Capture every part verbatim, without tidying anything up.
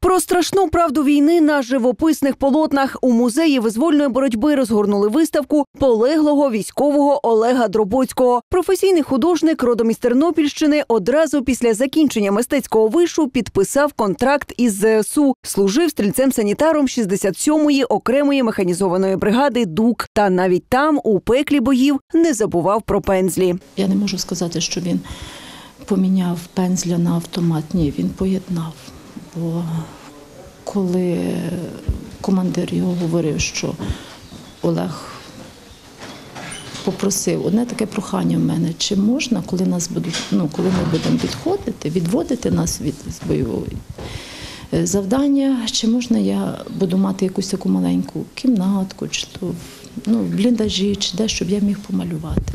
Про страшну правду війни на живописних полотнах у музеї визвольної боротьби розгорнули виставку полеглого військового Олега Дробоцького. Професійний художник, родом із Тернопільщини, одразу після закінчення мистецького вишу підписав контракт із зе ес у. Служив стрільцем-санітаром шістдесят сьомої окремої механізованої бригади «Дук». Та навіть там, у пеклі боїв, не забував про пензлі. Я не можу сказати, що він поміняв пензля на автомат. Ні, він поєднав. Бо коли командир його говорив, що Олег попросив, одне таке прохання в мене, чи можна, коли нас будуть, ну, коли ми будемо відходити, відводити нас від бойової завдання, чи можна я буду мати якусь таку маленьку кімнатку, чи то ну, в бліндажі, чи де, щоб я міг помалювати.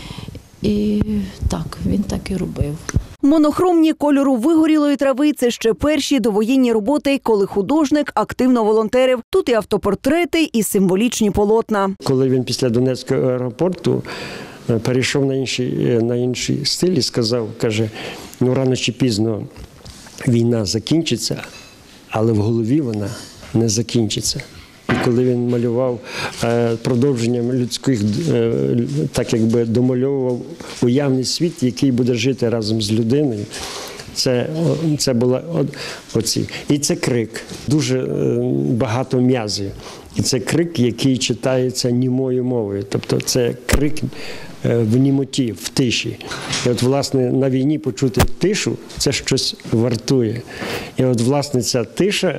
І так, він так і робив. Монохромні кольору вигорілої трави – це ще перші довоєнні роботи, коли художник активно волонтерив. Тут і автопортрети, і символічні полотна. Коли він після Донецького аеропорту перейшов на інший, на інший стиль і сказав, каже, ну рано чи пізно війна закінчиться, але в голові вона не закінчиться. І коли він малював продовженням людських, так якби домальовував уявний світ, який буде жити разом з людиною, це, це було оці. І це крик. Дуже багато м'язів. І це крик, який читається німою мовою. Тобто це крик в німоті, в тиші. І от, власне, на війні почути тишу – це щось вартує. І от, власне, ця тиша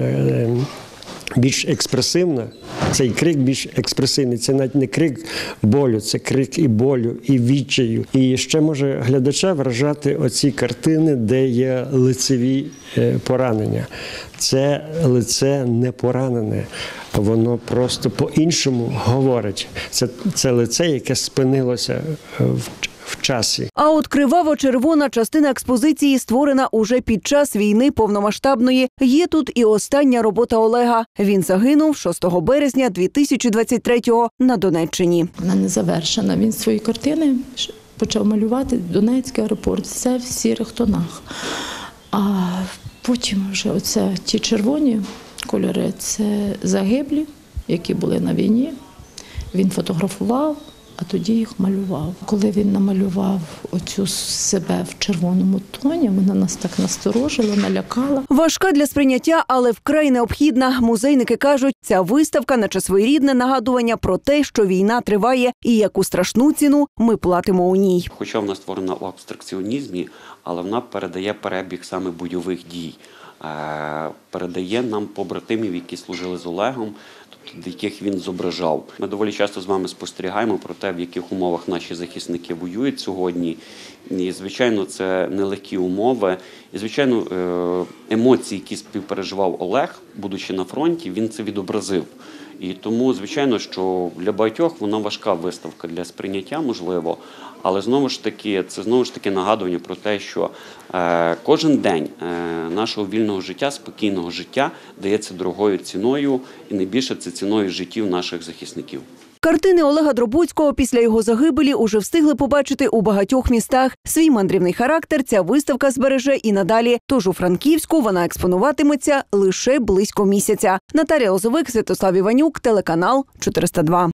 більш експресивна, цей крик більш експресивний. Це навіть не крик болю, це крик і болю, і відчаю. І ще може глядача вражати оці картини, де є лицеві поранення. Це лице не поранене, воно просто по-іншому говорить. Це, це лице, яке спинилося в в часі. А от криваво-червона частина експозиції створена уже під час війни повномасштабної. Є тут і остання робота Олега. Він загинув шостого березня дві тисячі двадцять третього на Донеччині. Вона не завершена. Він свої картини почав малювати Донецький аеропорт. Все в сірих тонах. А потім вже оце ті червоні кольори – це загиблі, які були на війні. Він фотографував, а тоді їх малював. Коли він намалював оцю себе в червоному тоні, вона нас так насторожила, налякала. Важка для сприйняття, але вкрай необхідна. Музейники кажуть, ця виставка наче своєрідне нагадування про те, що війна триває і яку страшну ціну ми платимо у ній. Хоча вона створена в абстракціонізмі, але вона передає перебіг саме бойових дій. Передає нам побратимів, які служили з Олегом, тобто яких він зображав. Ми доволі часто з вами спостерігаємо про те, в яких умовах наші захисники воюють сьогодні. І, звичайно, це нелегкі умови. І, звичайно, емоції, які співпереживав Олег, будучи на фронті, він це відобразив. І тому, звичайно, що для багатьох вона важка виставка для сприйняття, можливо, але знову ж таки, це знову ж таки нагадування про те, що е, кожен день е, нашого вільного життя, спокійного життя дається дорогою ціною, і найбільше це ціною життів наших захисників. Картини Олега Дробоцького після його загибелі уже встигли побачити у багатьох містах. Свій мандрівний характер ця виставка збереже і надалі. Тож у Франківську вона експонуватиметься лише близько місяця. Наталія Лозовик, Святослав Іванюк, телеканал чотириста два.